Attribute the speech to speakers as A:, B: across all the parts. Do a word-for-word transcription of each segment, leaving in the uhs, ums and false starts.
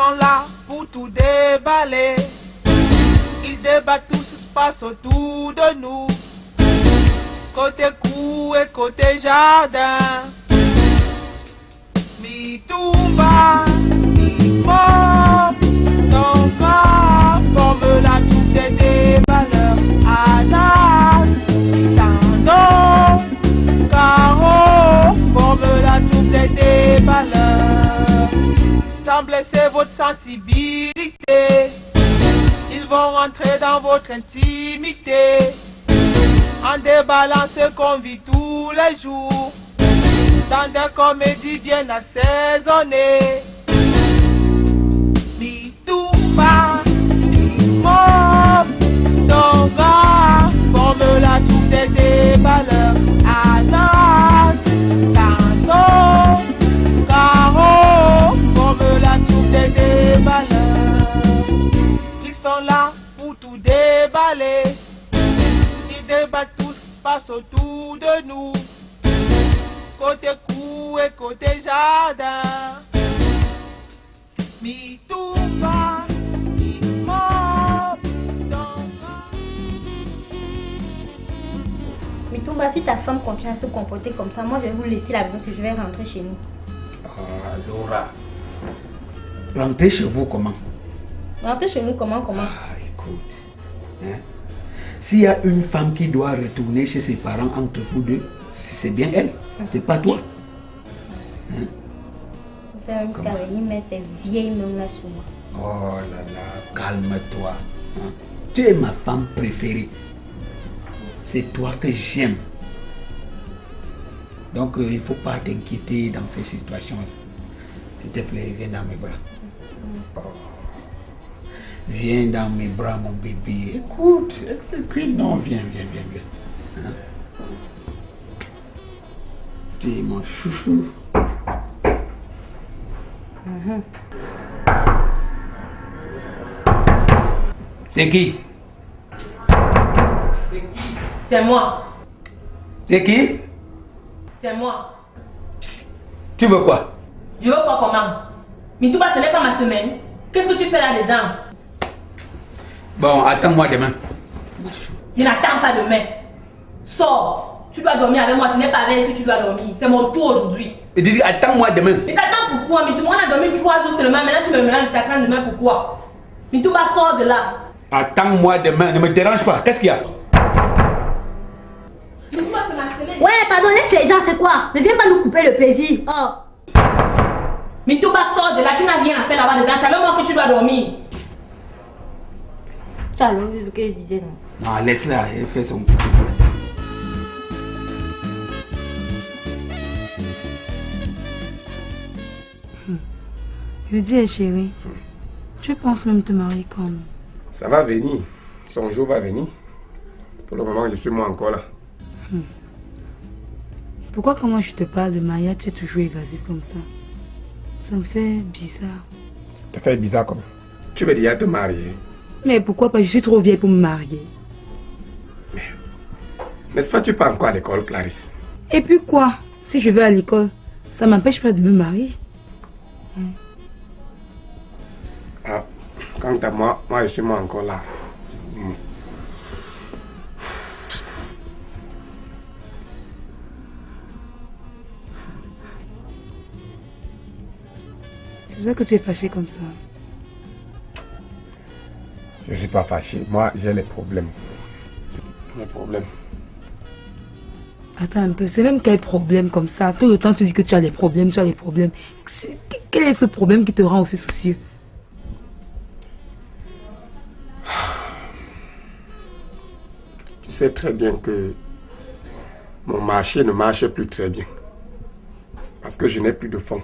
A: sont là pour tout déballer. Ils débattent tout ce qui se passe autour de nous. Côté cour et côté jardin. Mi-Toumba, mi-Mop, ton corps forme la troupe des valeurs. Anas, Tando, Caro forme la troupe des valeurs. Sans blesser votre sensibilité, ils vont rentrer dans votre intimité en déballant ce qu'on vit tous les jours dans des comédies bien assaisonnées. Mi-Toumba, mi-Mop, Tonga forme la troupe des déballeurs. Anas, Tando, Caro forme la troupe des déballeurs. Ils sont là pour tout déballer. Ils débattent tout ce qui se passe autour de nous. Côté cour et côté jardin. Mi-Toumba, mi-Mop, Tonga.
B: Mi-Toumba, si ta femme continue à se comporter comme ça, moi je vais vous laisser la maison si je vais rentrer chez nous.
C: Ah, Laura. Rentrer chez vous comment?
B: Rentrer chez nous comment, comment?
C: Ah, écoute. Hein? S'il y a une femme qui doit retourner chez ses parents entre vous deux, c'est bien elle, c'est pas toi. Hein?
B: C'est même jusqu'à venir mettre ces vieilles mains là sur moi.
C: Oh là là, calme-toi. Hein? Tu es ma femme préférée. C'est toi que j'aime. Donc euh, il ne faut pas t'inquiéter dans ces situations. S'il te plaît, viens dans mes bras. Oh. Viens dans mes bras, mon bébé. Écoute, exécute. Non, viens, viens, viens, viens. Hein? Tu es mon chouchou. Mm-hmm. C'est qui?
D: C'est moi.
C: C'est qui?
D: C'est moi.
C: Tu veux quoi?
D: Je veux quoi comment? Mi-Toumba, ce n'est pas ma semaine. Qu'est-ce que tu fais là-dedans?
C: Bon, attends-moi demain.
D: Je n'attends pas demain. Sors. Tu dois dormir avec moi. Ce n'est pas avec elle que tu dois dormir. C'est mon tour aujourd'hui.
C: Et dis, attends-moi demain.
D: Mais t'attends pourquoi? Mi-Toumba, on a dormi trois jours seulement. Maintenant, tu me mets t'attends demain pourquoi? Mi-Toumba, sors de là.
C: Attends-moi demain. Ne me dérange pas. Qu'est-ce qu'il y a?
D: Mi-Toumba, c'est ma semaine.
B: Ouais, pardon, laisse les gens, c'est quoi? Ne viens pas nous couper le plaisir. Oh.
D: Mi-Toumba, sors de là. Tu n'as rien à faire là-bas dedans. C'est même moi que tu dois dormir.
B: Tu as vu ce qu'elle disait, non?
C: Non, laisse-la, elle fait son petit peu.
E: Hmm. Je dis, chérie, hmm. tu penses même te marier quand même?
F: Ça va venir. Son jour va venir. Pour le moment, je suis moi encore là.
E: Hmm. Pourquoi quand je te parle de mariage, tu es toujours évasif comme ça? Ça me fait bizarre.
F: Ça te fait bizarre comment? Tu veux déjà te marier?
E: Mais pourquoi pas? Je suis trop vieille pour me marier.
F: Mais, n'est-ce pas, tu pars encore à l'école, Clarisse?
E: Et puis quoi? Si je vais à l'école, ça m'empêche pas de me marier. Hein?
F: Ah, quant à moi, moi je suis moi encore là. Hmm.
E: C'est pour ça que tu es fâché comme ça.
F: Je ne suis pas fâché. Moi, j'ai les problèmes. Les problèmes.
E: Attends un peu. C'est même quel problème comme ça? Tout le temps, tu dis que tu as des problèmes, tu as des problèmes. Quel est ce problème qui te rend aussi soucieux?
F: Tu sais très bien que mon marché ne marche plus très bien. Parce que je n'ai plus de fonds.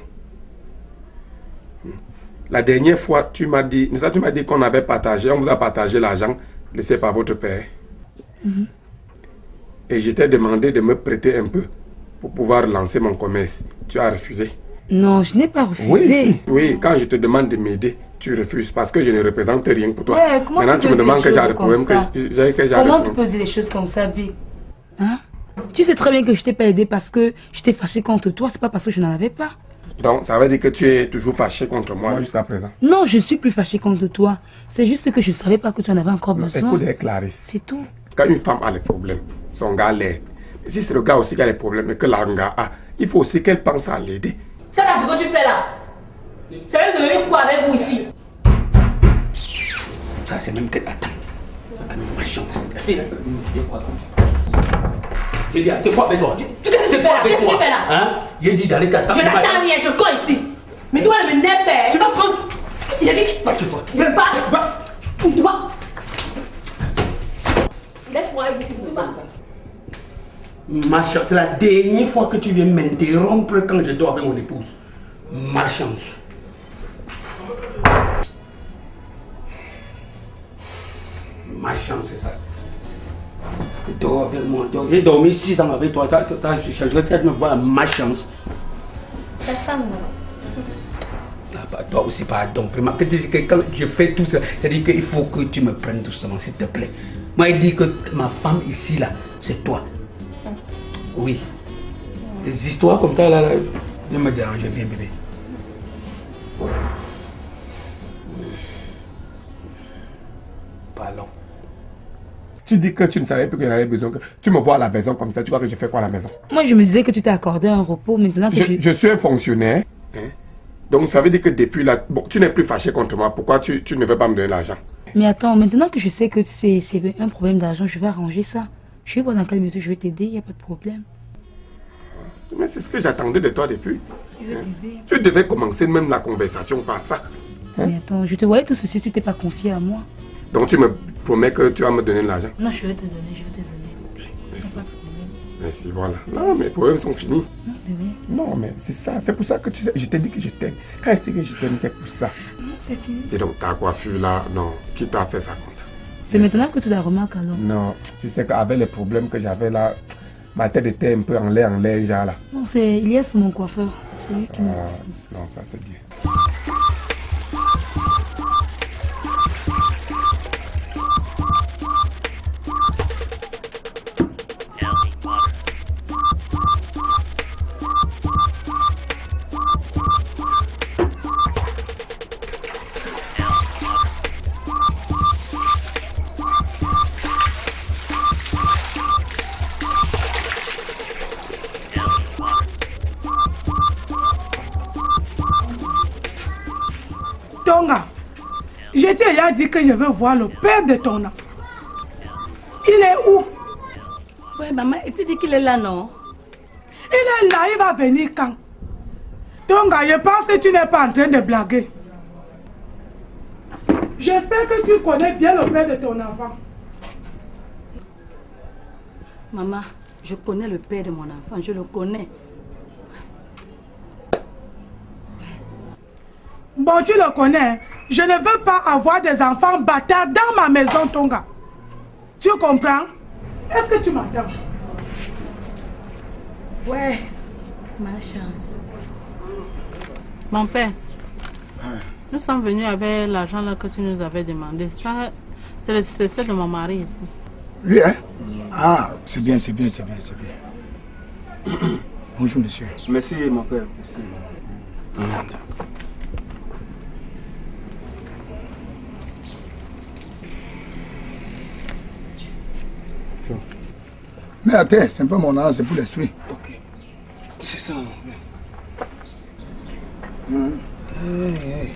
F: La dernière fois, tu m'as dit, tu m'as dit qu'on avait partagé, on vous a partagé l'argent laissé par votre père. Mm-hmm. Et je t'ai demandé de me prêter un peu pour pouvoir lancer mon commerce. Tu as refusé.
E: Non, je n'ai pas refusé.
F: Oui, oui, quand je te demande de m'aider, tu refuses parce que je ne représente rien pour toi.
E: Ouais, comment
F: Maintenant,
E: tu,
F: tu
E: peux
F: me demandes
E: dire
F: que
E: des
F: j'ai des problèmes. Que j'ai, que j'ai
E: comment
F: des
E: tu peux dire des choses comme ça, Bi? Hein? Tu sais très bien que je t'ai pas aidé parce que j'étais fâchée contre toi, c'est pas parce que je n'en avais pas.
F: Donc, ça veut dire que tu es toujours fâché contre moi jusqu'à présent.
E: Non, je suis plus fâché contre toi. C'est juste que je ne savais pas que tu en avais encore besoin.
F: Écoute, Clarisse.
E: C'est tout.
F: Quand une femme a des problèmes, son gars l'aide. Si c'est le gars aussi qui a des problèmes et que la gars a, il faut aussi qu'elle pense à l'aider.
D: C'est pas ce que tu fais là. C'est même devenu quoi avec vous ici?
C: Ça, c'est même que... Attends. Ça, quand même, ma chance. J'ai dit, c'est quoi avec toi? Tu t'es dit, c'est quoi avec toi? Hein? J'ai dit d'aller t'attendre.
D: Je n'attends rien, je cours ici. Mais toi, elle me nègre. Tu vas prendre... J'ai dit que...
C: Batte-toi.
D: Je me bats. Tu vas... Laisse-moi aller, tu me bats.
C: Ma chance, c'est la dernière fois que tu viens m'interrompre quand je dors avec mon épouse. Ma chance. Ma chance, c'est ça. Tu dors avec moi. J'ai dormi six ans avec toi. Ça, ça, ça je changerais de me voir ma chance.
B: Ta femme, non.
C: Ah bah, toi aussi, pardon. Vraiment, que, que, quand je fais tout ça, c'est-à-dire qu'il faut que tu me prennes doucement, s'il te plaît. Moi, il dit que ma femme ici, là, c'est toi. Oui. Des histoires comme ça, là, là, viens me déranger, viens, bébé. Pardon.
F: Tu dis que tu ne savais plus que j'avais besoin. Que... Tu me vois à la maison comme ça, tu vois que je fais quoi à la maison?
E: Moi, je me disais que tu t'es accordé un repos maintenant que
F: je,
E: tu...
F: je suis un fonctionnaire. Hein? Donc, ça veut dire que depuis là... Bon, tu n'es plus fâché contre moi. Pourquoi tu, tu ne veux pas me donner l'argent?
E: Mais attends, maintenant que je sais que c'est un problème d'argent, je vais arranger ça. Je vais voir dans quelle mesure je vais t'aider, il n'y a pas de problème.
F: Mais c'est ce que j'attendais de toi depuis.
E: Je vais t'aider.
F: Tu devais commencer même la conversation par ça.
E: Hein? Mais attends, je te voyais tout ceci, tu t'es pas confié à moi.
F: Donc tu me promets que tu vas me donner l'argent?
E: Non, je vais te donner, je vais te donner.
F: Okay, merci. Merci, voilà. Non, mes problèmes sont finis.
E: Non, de vrai.
F: Non, mais c'est ça. C'est pour ça que tu sais, je t'ai dit que je t'aime. Quand je t'ai dit que je t'aime, c'est pour ça.
E: Non, c'est fini.
F: Et donc, ta coiffure là, non. Qui t'a fait ça comme ça?
E: C'est maintenant que tu la remarques alors?
F: Non, tu sais qu'avec les problèmes que j'avais là, ma tête était un peu en l'air, en l'air, genre là.
E: Non, c'est Elias, mon coiffeur. C'est lui qui m'a
F: ah,
E: fait comme ça.
F: Non, ça c'est bien.
G: Tonga, je t'ai dit que je veux voir le père de ton enfant. Il est où?
H: Oui, maman, tu dis qu'il est là, non?
G: Il est là, il va venir quand? Tonga, je pense que tu n'es pas en train de blaguer. J'espère que tu connais bien le père de ton enfant.
H: Maman, je connais le père de mon enfant, je le connais.
G: Bon, tu le connais. Je ne veux pas avoir des enfants bâtards dans ma maison, Tonga. Tu comprends? Est-ce que tu m'entends?
H: Ouais, ma chance.
I: Mon père, nous sommes venus avec l'argent là que tu nous avais demandé. Ça, c'est le successeur de mon mari ici.
J: Lui, hein? Ah, c'est bien, c'est bien, c'est bien, c'est bien. Bonjour, monsieur.
K: Merci, mon père. Merci. Mmh.
J: Mais attends, c'est un peu mon âge, c'est pour l'esprit.
K: Ok. C'est ça.
J: Mmh.
K: Hey, hey.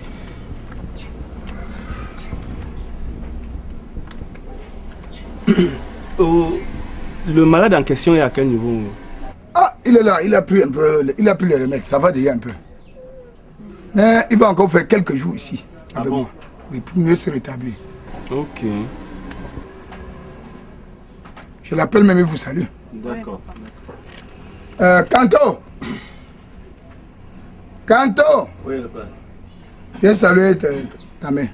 K: Oh, le malade en question est à quel niveau?
J: Ah, il est là, il a pris un peu, il a pris les remèdes, ça va déjà un peu. Mais il va encore faire quelques jours ici, avec ah bon? moi, mais pour mieux se rétablir.
K: Ok.
J: Je l'appelle même, il vous salue.
K: D'accord.
J: Euh, Kanto! Kanto!
K: Oui, le père.
J: Viens saluer ta, ta mère.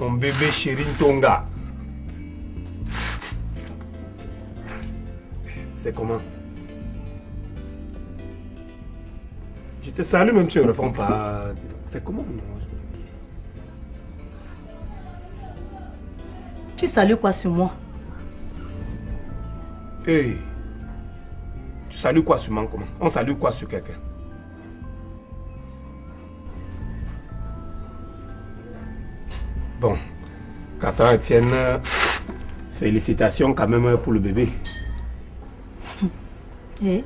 F: Mon bébé chéri Tonga. C'est comment? Je te salue même si tu ne réponds pas. C'est comment?
H: Tu salues quoi sur moi?
F: Hey, tu salues quoi sur moi comment? On salue quoi sur quelqu'un? Bon, qu'à ça tienne, félicitations quand même pour le bébé.
H: Et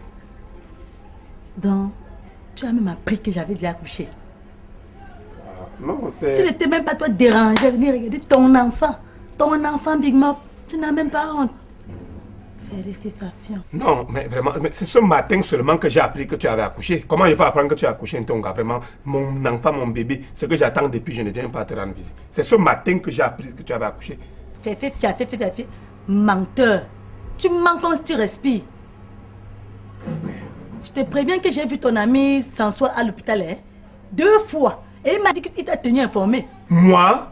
H: donc, tu as même appris que j'avais déjà accouché.
F: Non, c'est...
H: Tu n'étais même pas toi dérangé, venir regarder ton enfant. Ton enfant Big Mop, tu n'as même pas honte. Félicitations.
F: Non, mais vraiment, mais c'est ce matin seulement que j'ai appris que tu avais accouché. Comment je peux apprendre que tu as accouché, Ntonga? Vraiment, mon enfant, mon bébé, ce que j'attends depuis, je ne viens pas te rendre visite. C'est ce matin que j'ai appris que tu avais accouché.
H: Fais, fais, fais, fais, fais, fais. Menteur. Tu mens quand tu respires. Je te préviens que j'ai vu ton ami Sansois à l'hôpital, hein? Deux fois. Et il m'a dit qu'il t'a tenu informé.
F: Moi?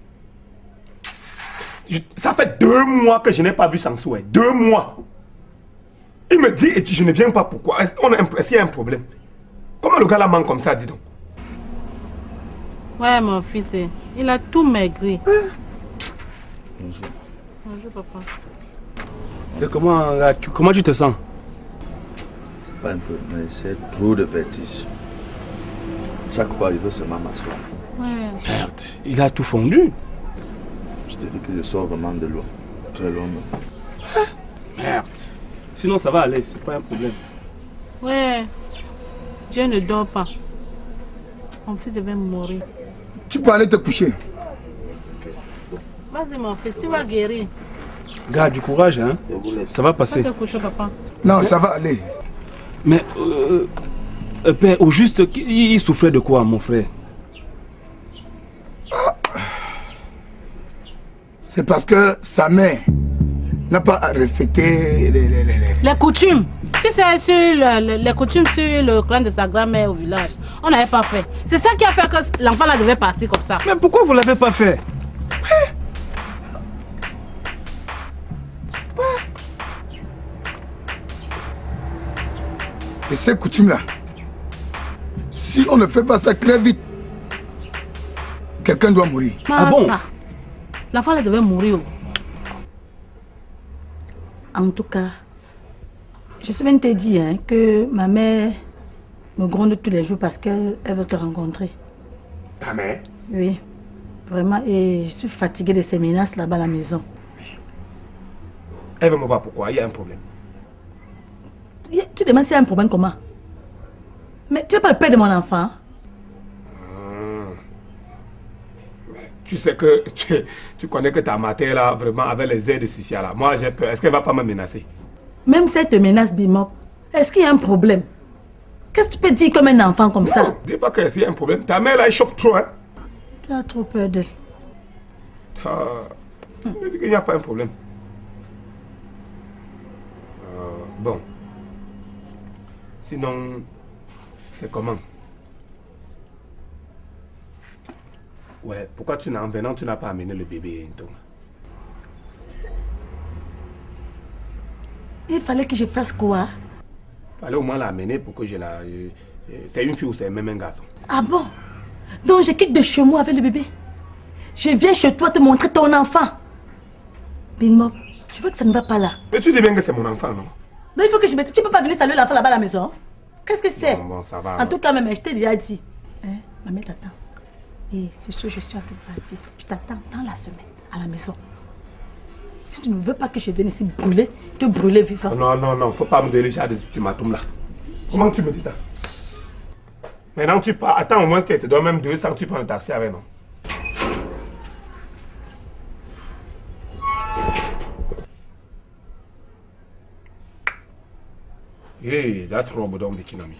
F: Ça fait deux mois que je n'ai pas vu Sansois. Deux mois. Il me dit et je ne viens pas pourquoi. On a un, s'il y a un problème. Comment le gars là ment comme ça, dis donc?
I: Ouais, mon fils, il a tout maigri.
K: Bonjour.
I: Bonjour, papa.
K: C'est comment, là, tu, comment tu te sens?
L: C'est pas un peu, mais j'ai trop de vertige. Chaque fois, il veut seulement m'asseoir.
I: Ouais.
K: Merde, il a tout fondu.
L: Je te dis que je sors vraiment de loin. Très loin.
K: Merde. Sinon, ça va aller, c'est pas un problème.
I: Ouais. Dieu ne dort pas. Mon fils devait mourir.
J: Tu peux aller te coucher.
I: Vas-y, mon fils, tu vas guérir.
K: Garde du courage, hein. Ça va passer.
I: Va te coucher, papa.
J: Non, ça va aller.
K: Mais, euh, euh, père, au juste, il, il souffrait de quoi, mon frère?
J: C'est parce que sa mère n'a pas respecté les, les, les, les...
I: les coutumes. Tu sais, sur le, le, les coutumes sur le clan de sa grand-mère au village, on n'avait pas fait. C'est ça qui a fait que l'enfant là devait partir comme ça.
K: Mais pourquoi vous ne l'avez pas fait?
J: Et ces coutumes-là, si on ne fait pas ça très vite, quelqu'un doit mourir.
I: Ah bon? L'enfant là devait mourir.
H: En tout cas, je suis venue te dire hein, que ma mère me gronde tous les jours parce qu'elle veut te rencontrer.
F: Ta mère?
H: Oui, vraiment. Et je suis fatiguée de ces menaces là-bas à la maison.
F: Elle veut me voir pourquoi? Il y a un problème.
H: Tu demandes s'il y a un problème comment? Mais tu n'es pas le père de mon enfant.
F: Tu sais que tu, tu connais que ta mère là, vraiment, avec les ailes de Sissia là. Moi, j'ai peur. Est-ce qu'elle va pas me menacer?
H: Même si elle te menace, Bimop, est-ce qu'il y a un problème? Qu'est-ce que tu peux dire comme un enfant comme
F: non,
H: ça?
F: Dis pas qu'il y a un problème. Ta mère là, elle chauffe trop, hein?
H: Tu as trop peur d'elle.
F: Ah, il n'y a pas un problème. Euh, bon. Sinon, c'est comment? Ouais, pourquoi tu n'as, en venant, tu n'as pas amené le bébé, Ntonga?
H: Il fallait que je fasse quoi?
F: Il fallait au moins l'amener pour que je la... C'est une fille ou c'est même un garçon?
H: Ah bon? Donc je quitte de chez moi avec le bébé. Je viens chez toi te montrer ton enfant. Bimop, tu vois que ça ne va pas là.
F: Mais tu dis bien que c'est mon enfant, non?
H: Donc il faut que je mette... Tu ne peux pas venir saluer l'enfant là-bas à la maison? Qu'est-ce que c'est?
F: Bon, bon, ça va.
H: En
F: alors.
H: tout cas, même, je t'ai déjà dit. Hein? Maman t'attend. Et sur ce, je suis en train de partir. Je t'attends dans la semaine, à la maison. Si tu ne veux pas que je vienne ici brûler, te brûler vivant.
F: Non, non, non, faut pas me donner déjà des ultimatums là. Comment tu me dis ça? Maintenant tu pars, attends au moins qu'elle te donne même deux cents, tu prends un taxi avec, non? Hey, that's Robo Don Bikinami.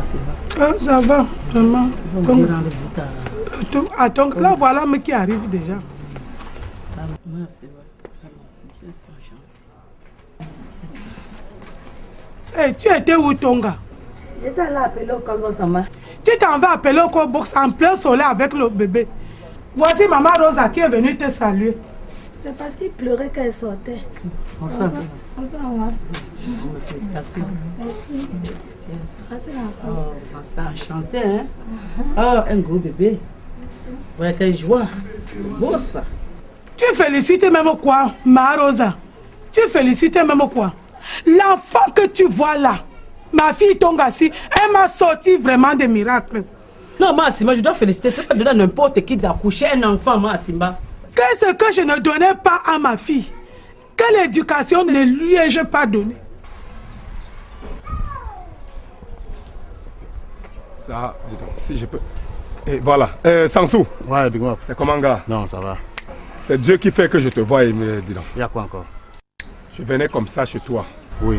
G: Ah, ça va, vraiment. Comme... Attends, là voilà mais qui arrive déjà. Hey, tu étais où Tonga?
H: J'étais allé appeler au Cobbox, maman.
G: Tu t'en vas appeler au Cobbox en plein soleil avec le bébé. Voici maman Rosa qui est venue te saluer.
H: C'est parce qu'il pleurait quand elle sortait.
E: Bonsoir.
H: Bonsoir, maman.
E: Félicitations.
H: Merci. Merci, l'enfant.
E: Oh, ça a chanté, hein? Ah, un gros bébé.
H: Merci.
E: Ouais, quelle joie. Beau ça.
G: Tu félicites même quoi, ma Rosa? Tu félicites même quoi? L'enfant que tu vois là, ma fille Tongassi, elle m'a sorti vraiment des miracles.
E: Non, Massima, je dois féliciter. C'est pas de là n'importe qui d'accoucher un enfant, Massima.
G: Qu'est-ce que je ne donnais pas à ma fille? Quelle éducation ne lui ai-je pas donnée?
F: Ça, dis donc, si je peux. Et voilà. Euh, Sansou.
M: Ouais, Big Mop.
F: C'est comment, gars?
M: Non, ça va.
F: C'est Dieu qui fait que je te vois et me dis donc.
M: Il y a quoi encore?
F: Je venais comme ça chez toi.
M: Oui.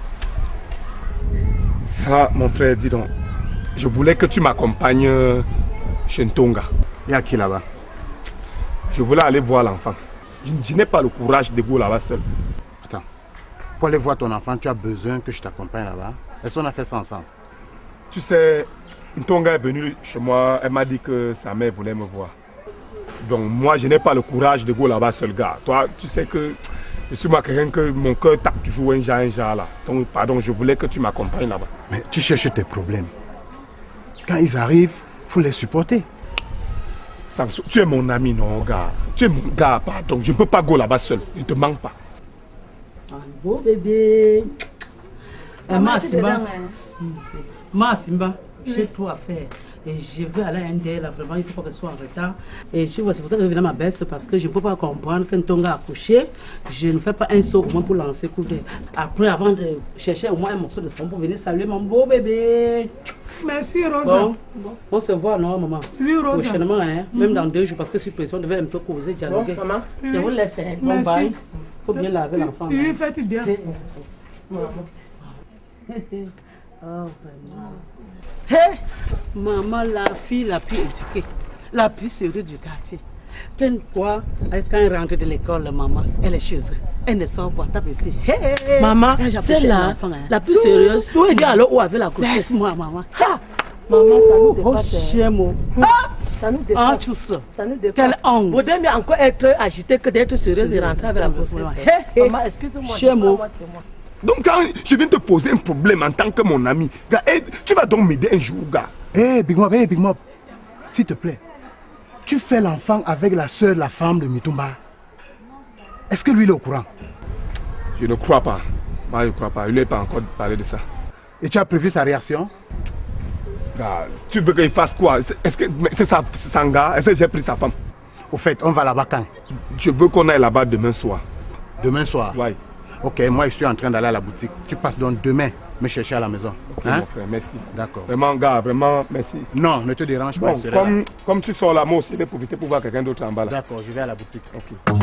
F: Ça, mon frère, dis donc. Je voulais que tu m'accompagnes chez Ntonga.
M: Il y a qui là-bas?
F: Je voulais aller voir l'enfant. Je, je n'ai pas le courage de go là-bas seul.
M: Attends. Pour aller voir ton enfant, tu as besoin que je t'accompagne là-bas. Est-ce qu'on a fait ça ensemble?
F: Tu sais, Ntonga est venue chez moi. Elle m'a dit que sa mère voulait me voir. Donc moi, je n'ai pas le courage de go là-bas seul, gars. Toi, tu sais que je suis moi quelqu'un que mon cœur tape toujours un genre, un genre là. Donc, pardon, je voulais que tu m'accompagnes là-bas.
M: Mais tu cherches tes problèmes. Quand ils arrivent, il faut les supporter.
F: Samson, tu es mon ami, non, gars. Tu es mon gars, pardon. Je ne peux pas go là-bas seul. Ne te manque pas.
E: Un beau bébé. Ma Simba. Ma Simba, j'ai tout à faire. Et je veux aller à un dé, là, vraiment, il ne faut pas qu'elle soit en retard. Et tu vois, c'est pour ça que je viens à ma baisse, parce que je ne peux pas comprendre qu'un Tonga a accouché, je ne fais pas un saut pour lancer couper. Après, avant de chercher au moins un morceau de sang pour venir saluer mon beau bébé.
G: Merci, Rosa.
E: Bon, bon. On se voit, non, maman?
G: Oui, Rosa.
E: Prochainement, hein, mm-hmm. Même dans deux jours, parce que sur pression, on devait un peu causer, dialoguer.
I: Bon, maman,
G: oui.
I: Je vous laisse.
E: Bon, bye. Il faut bien laver l'enfant.
G: Oui, oui, faites bien.
E: Oh, vraiment. Hé, hey, maman, la fille la plus éduquée, la plus sérieuse du quartier. Plein quoi, quand elle rentre de l'école, maman, elle est chez eux. Elle ne sort pas, tape ici. Hey,
I: maman, c'est la, hein. La plus sérieuse. Toi, elle dit alors où avait la couche?
E: Laisse-moi, maman.
I: Ha! Maman, ça nous dépasse.
E: Oh, chez moi.
I: Ah! Ça nous dépasse.
E: Ah, tout ça.
I: Ça nous dépasse.
E: Quelle honte.
I: Vous devez encore être agité que d'être sérieuse et rentrer avec la grossesse.
E: Hey, maman, excuse-moi. Chez moi.
F: Donc quand je viens te poser un problème en tant que mon ami, gars, hey, tu vas donc m'aider un jour, gars.
M: Hé, hey, Big Mob, hey, Big Mob, s'il te plaît, tu fais l'enfant avec la soeur, la femme de Mitumba. Est-ce que lui il est au courant?
F: Je ne crois pas. Moi, je ne crois pas. Il n'a pas encore parlé de ça.
M: Et tu as prévu sa réaction?
F: Gars, tu veux qu'il fasse quoi? Est-ce que c'est sa, son gars? Est-ce que j'ai pris sa femme?
M: Au fait, on va là-bas quand?
F: Je veux qu'on aille là-bas demain soir.
M: Demain soir?
F: Oui.
M: Ok, moi je suis en train d'aller à la boutique. Tu passes donc demain me chercher à la maison.
F: Ok,
M: hein?
F: mon frère, merci.
M: D'accord.
F: Vraiment, gars, vraiment, merci.
M: Non, ne te dérange pas.
F: Bon, comme, comme tu sors là, moi aussi, je vais profiter pour voir quelqu'un d'autre en bas là.
M: D'accord, je vais à la boutique.
F: Ok.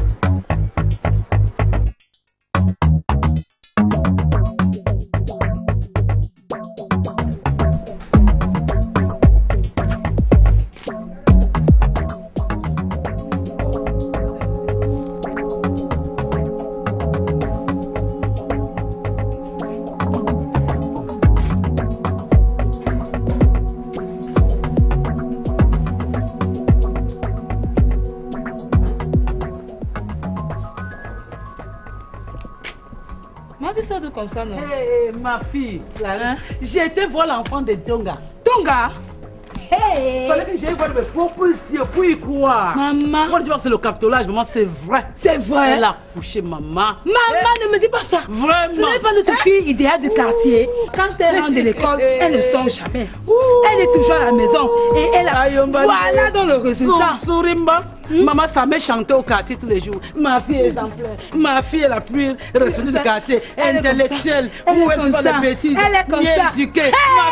E: Comme ça, non? Hey, ma fille, hein? J'ai été voir l'enfant de Tonga.
H: Tonga?
E: Hey! Il fallait que j'aille voir mes propres yeux pour y croire.
H: Maman.
E: Quand tu vois c'est le captolage, maman, c'est vrai.
H: C'est vrai.
E: Elle a couché, maman.
H: Maman, hey. Ne me dis pas ça.
E: Vraiment.
H: Ce n'est pas notre fille idéale du quartier. Quand elle rentre de l'école, elle ne sort jamais. Elle est toujours à la maison. Et elle a... Voilà dans le résultat.
E: Sourimba. Hmm? Maman, ça m'a chanté au quartier tous les jours. Ma fille est exemplaire. Ma fille est la plus respectée du quartier. Elle intellectuelle.
H: Elle
E: où
H: est
E: elle
H: comme
E: fait
H: ça.
E: des bêtises.
H: Elle est comme ça.
E: Éduquée.
H: Hey!
E: Ma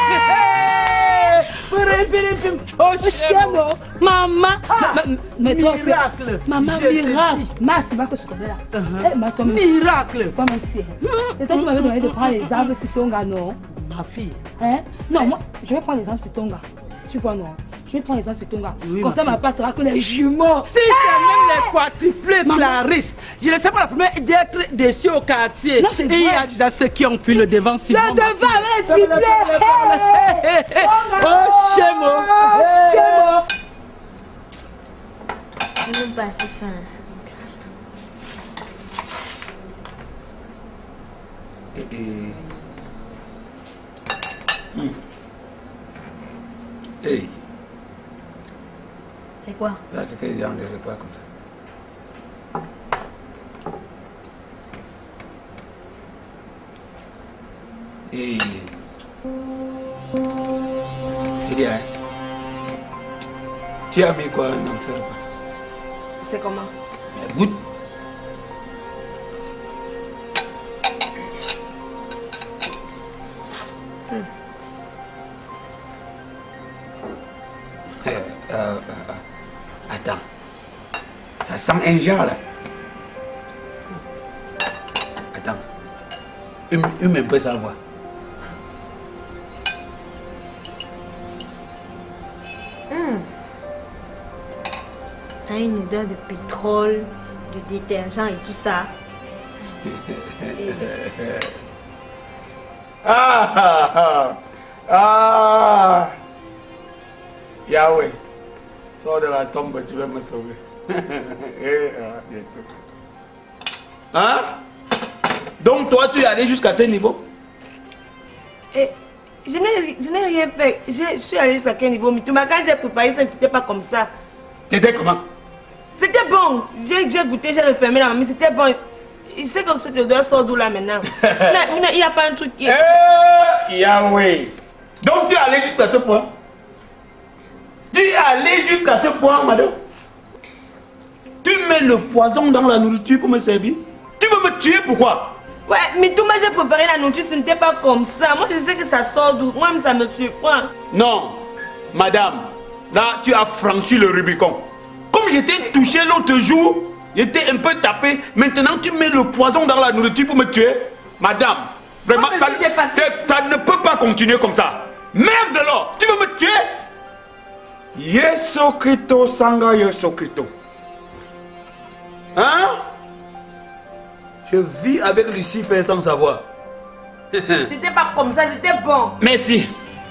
E: fille.
H: Oh, Chémo. Maman.
E: Ah,
H: mais toi,
E: miracle.
H: Maman, miracle. Ma, c'est pas que je connais là.
E: Uh-huh.
H: Hey, ma, toi,
E: miracle.
H: Toi, même si. C'est toi qui m'avais demandé de prendre les arbres sur ton gars, non?
E: Ma fille.
H: Hein? Non, moi, je vais prendre l'exemple sur ton gars. Tu vois, non? Je vais prendre l'exemple sur ton gars.
E: Oui,
H: Comme
E: ma
H: ça,
E: fille.
H: ma part sera que les jumeaux.
E: Si c'est même les quadruplés Clarisse, je ne sais pas la première d'être déçue au quartier.
H: Non, c'est
E: Et il y a
H: vrai.
E: déjà ceux qui ont pris le devant. Simon,
H: Le
E: ma
H: devant
E: fille.
H: avec les triplés.
E: Oh, Chémo.
H: Chémo.
B: Je n'aime pas assez faim.
C: Et, et... Hmm. Hey,
B: C'est quoi?
C: là c'est quel genre de repas comme ça? Hey. Il y a, tu as mis quoi dans ce repas?
D: C'est comment?
C: Goûte.
D: Hmm.
C: Euh, euh, euh, attends, ça sent un genre là. Attends, hume, hume un peu ça voix.
B: Hum. Ça a une odeur de pétrole, de détergent et tout ça.
C: Ah ah ah ah Yahweh, sors de la tombe, tu vas me sauver. Eh, ah, bien sûr. Hein? Donc toi tu es allé jusqu'à ce niveau?
D: Et je n'ai je n'ai rien fait. Je, je suis allée jusqu'à quel niveau? Mais quand j'ai préparé ça, c'était pas comme ça.
C: C'était comment?
D: C'était bon. J'ai goûté, j'ai refermé la mamie, c'était bon. Il sait que cette odeur sort d'où là maintenant? Il n'y a pas un truc qui est...
C: Eh, Yahweh. Donc tu es allé jusqu'à ce point? Tu es allé jusqu'à ce point, madame? Tu mets le poison dans la nourriture pour me servir? Tu veux me tuer, pourquoi?
D: Ouais, mais tout moi j'ai préparé la nourriture, ce n'était pas comme ça. Moi je sais que ça sort d'où. Moi ça me surprend.
C: Non, madame, là tu as franchi le Rubicon. Comme j'étais touché l'autre jour, j'étais un peu tapé. Maintenant tu mets le poison dans la nourriture pour me tuer? Madame, vraiment, ça, ça ne peut pas continuer comme ça. Merde alors, tu veux me tuer? Yesu Christo Sanga Yesu Christo. Hein? Je vis avec Lucifer sans savoir.
D: C'était pas comme ça, c'était bon.
C: Merci.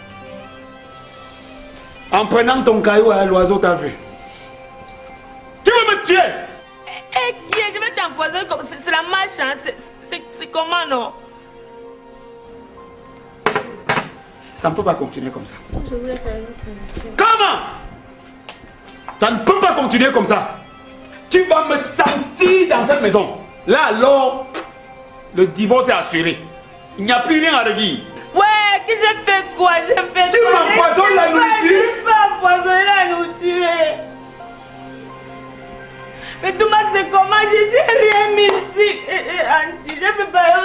C: En prenant ton caillou à l'oiseau t'a vu. Tu veux me tuer?
D: Eh, qui est? Je vais t'empoisonner comme... C'est la marche, hein? C'est comment, non?
C: Ça ne peut pas continuer comme ça.
B: Je vous laisse avec votre...
C: Comment? Ça ne peut pas continuer comme ça. Tu vas me sentir dans cette maison. Là alors, le divorce est assuré. Il n'y a plus rien à redire.
D: Ouais, que j'ai fait quoi? J'ai fait
C: tu
D: quoi?
C: Tu m'empoisonnes la nourriture?
D: Je ne pas empoisonner la nourriture. Mais tout moi c'est comment? Je n'ai rien mis ici. Eh, eh, Auntie, je ne peux pas...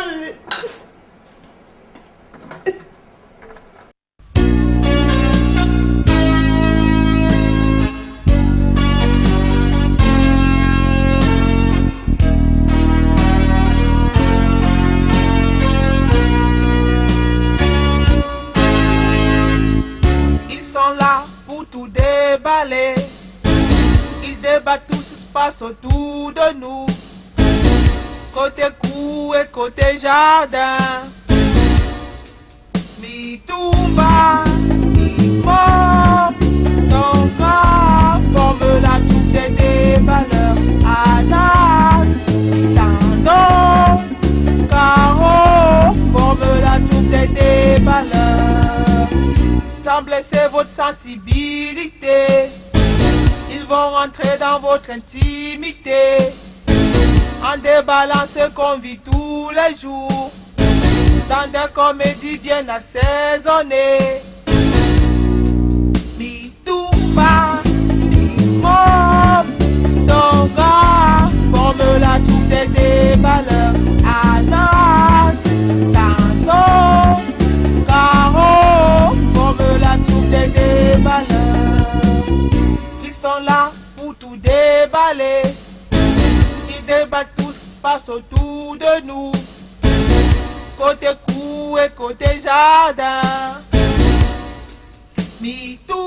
A: Là pour tout déballer. Ils débattent tout ce qui se passe autour de nous. Côté cour et côté jardin. Mi-tumba, mi-mort. Ton corps forme la troupe des déballeurs. Anas, Tando, Caro forme la troupe des déballeurs. Sans blesser votre sensibilité, ils vont rentrer dans votre intimité en déballant ce qu'on vit tous les jours dans des comédies bien assaisonnées. Mi-tumba, mi-mob, ton gars forme la troupe des déballeurs. Anas, Tando, Caro forme la troupe des déballeurs. Ils sont là pour tout déballer. Ils débattent tout ce qui se passe autour de nous. Côté cour jouer côté jardin. Mitou